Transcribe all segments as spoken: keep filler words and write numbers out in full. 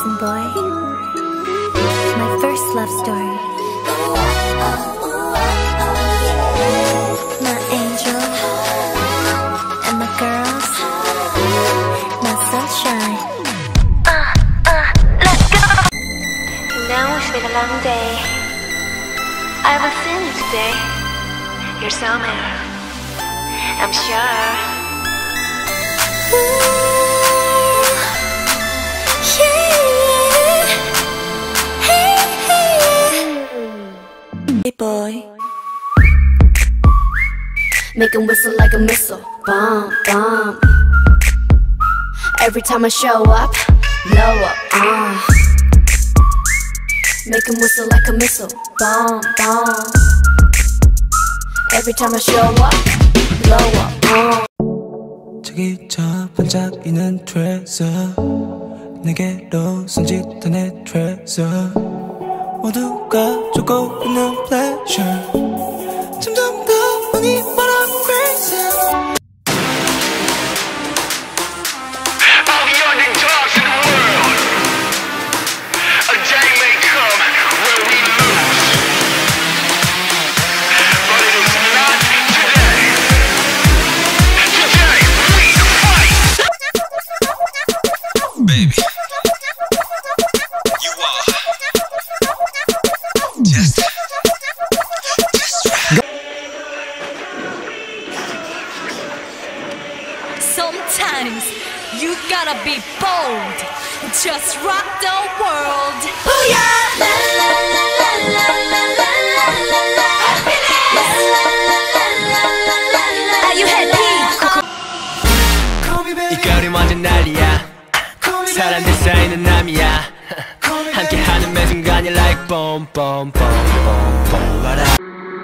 Listen, boy, my first love story. My angel and my girls, my sunshine. Uh, uh, let's go. Now it's been a long day. I will see you today. You're somewhere, I'm sure. Ooh, yeah. Hey, hey. Hey, boy. Make him whistle like a missile. Bomb, bomb. Every time I show up, blow up, uh. Make him whistle like a missile. Bomb, bomb. Every time I show up, blow up, uh. 저기 저 반짝이는 트레서 내게로 손짓한 내 트레서 모두가 쫓고 있는 pleasure 점점 더 많이 멀어 crazy. Baby, you are just, just right. Sometimes you gotta be bold, just rock the world. Booyah! La la la la la la la la la la. La la la la la la la la. Are you happy? 이 거리 완전 난리야. 사람들 사이는 남이야. 함께하는 매 순간이 like boom boom boom boom boom. What up?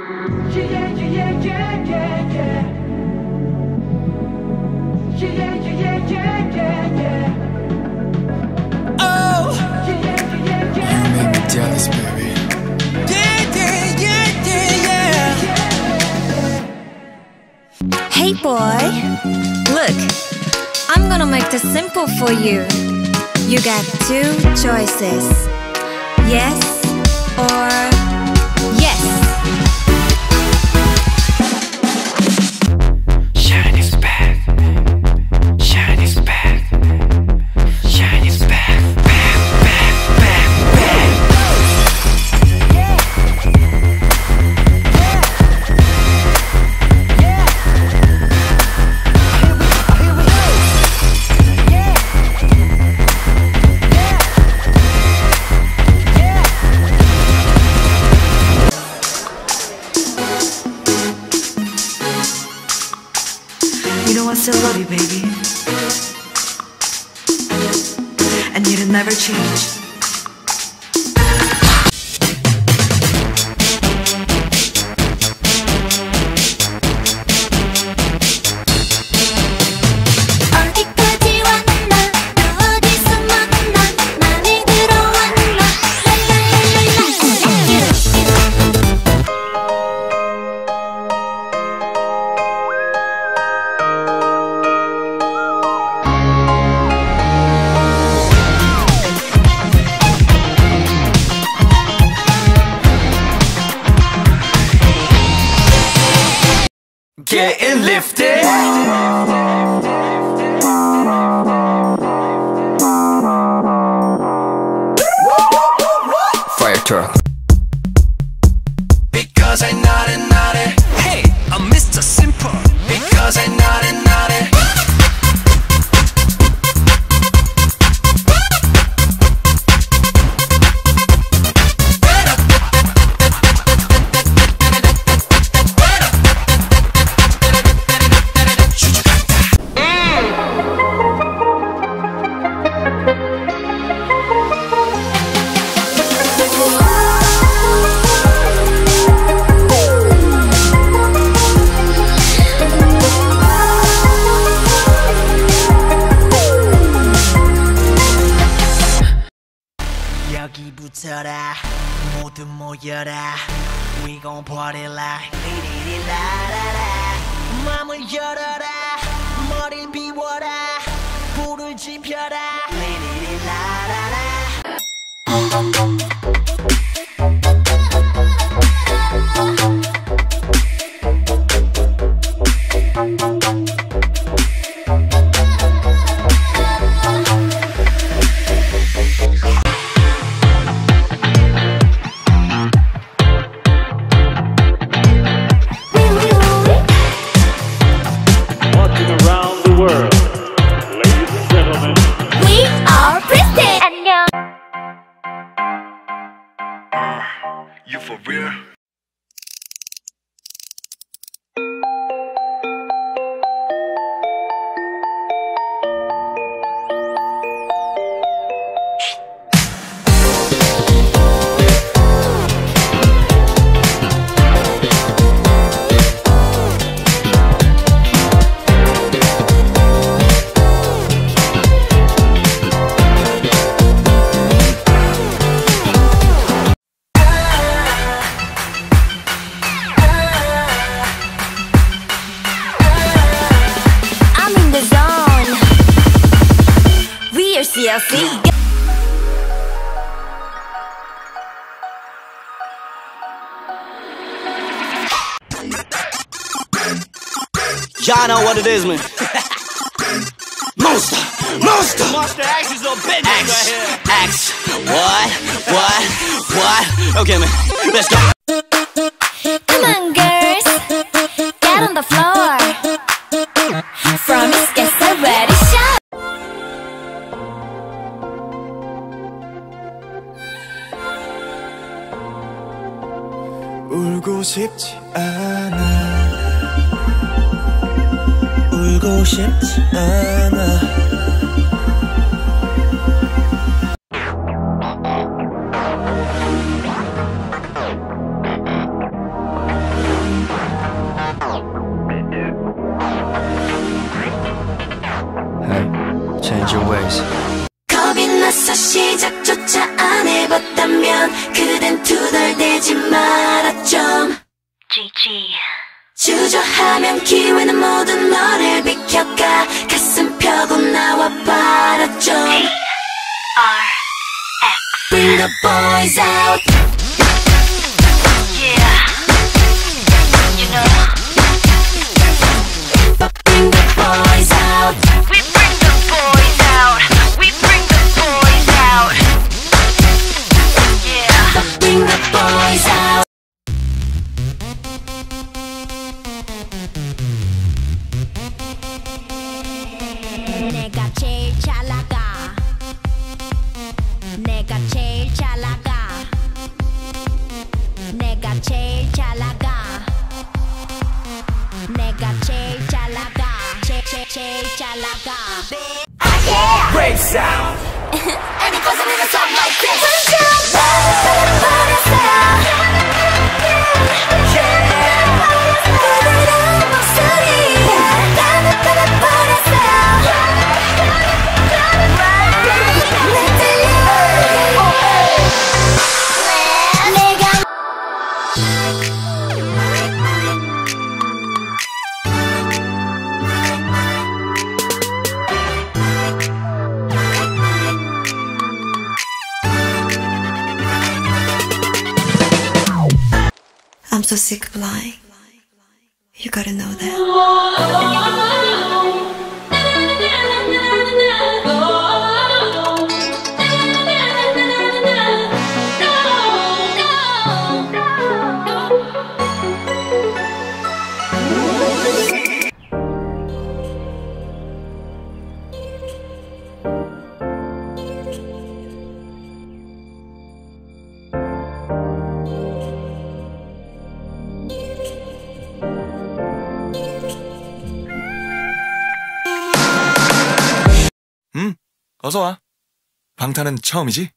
Oh, you make me jealous, baby. Yeah, yeah, yeah, yeah, yeah. Hey, boy. Look, I'm gonna make this simple for you. You got two choices. Yes or yes. Shine is back. Shine is back. Shine is back. Back, back, back, back. You know I still love you, baby, and you'll never change. 어디까지 왔나? 어디서 만나? 맘이 들어왔나? Getting lifted. Fire truck. Because I naughty naughty. Hey, I'm Mister Simple. Because I naughty naughty. 여기 붙어라 모두 모여라 We gon' party like 리리리라라라 맘을 열어라 머리를 비워라 불을 지펴라 리리리라라라 You for real? C L C. Y'all know what it is, man. Monster, monster. Monster X is a business right here. X, what, what, what? Okay, man, let's go. Come on, girls, get on the floor. From East, get so ready, shout. 울고 싶지 않아 울고 싶지 않아 Hey, change your ways. 겁이 나서 시작조차 안 해봤다면 그댄 투덜대지 마라 좀 지지 주저하면 기회는 모두 너를 비켜가 가슴 펴고 나와봐라 좀 Bring the boys out Yeah You know Bring the boys out We bring the boys out We bring the boys out Yeah Bring the boys out 내가 제일 잘 나가 내가 제일 잘 나가 내가 제일 잘 나가 내가 제일 잘 나가 제, 제, 제일 잘 나가 Rave sound. And it goes a little something like this 버렸어요 부드러운 목소리 나는 버렸어요 I'm so sick of lying. You gotta know that. 응, 어서와. 방탄은 처음이지?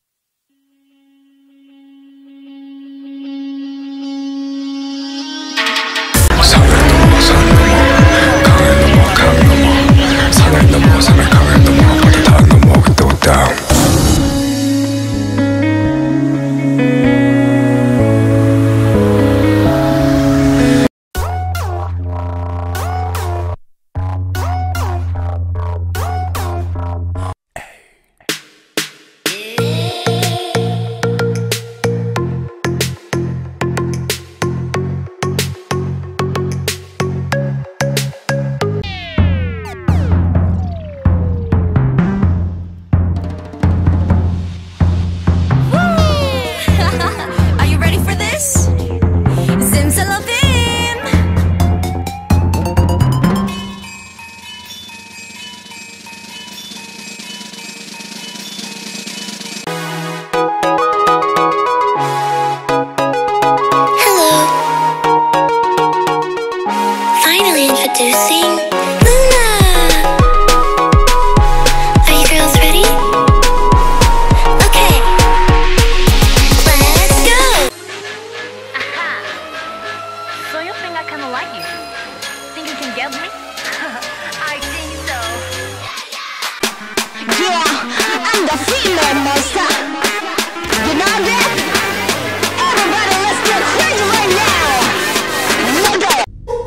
the female monster. You know that? Everybody, let's get crazy right now. Let go.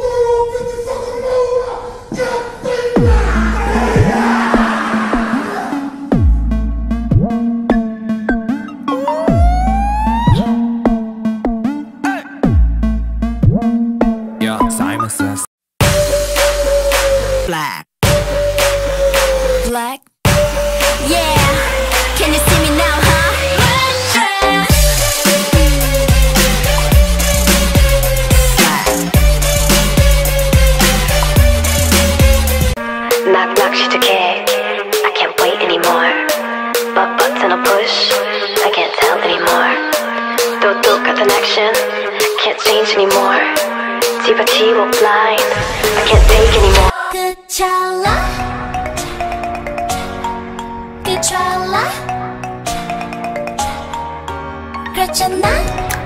Yeah, Simon says Black. Black. Yeah, can you see me now, huh? Knock knock, she's okay. I can't wait anymore. But button a push, I can't tell anymore. Do do got an action, can't change anymore. T-by-T will blind, I can't take anymore. T'Challa, T'Challa, 그렇잖아.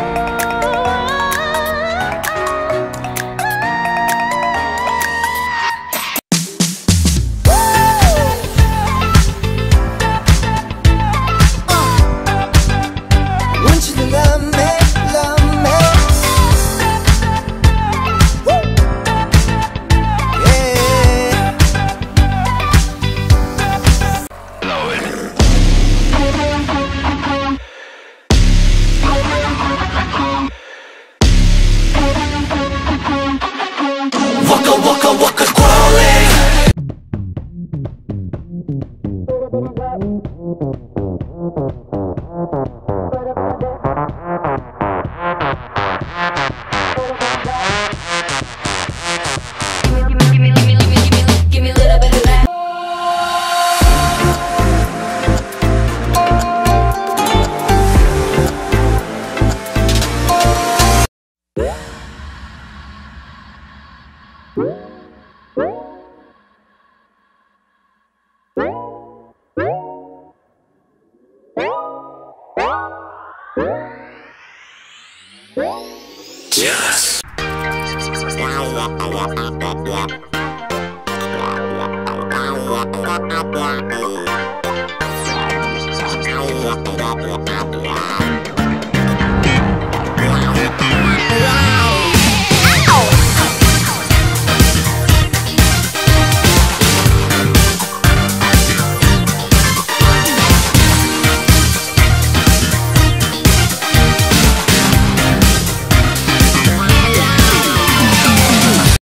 Waka waka waka crawling. Give me a little bit of that. Yes. Wow.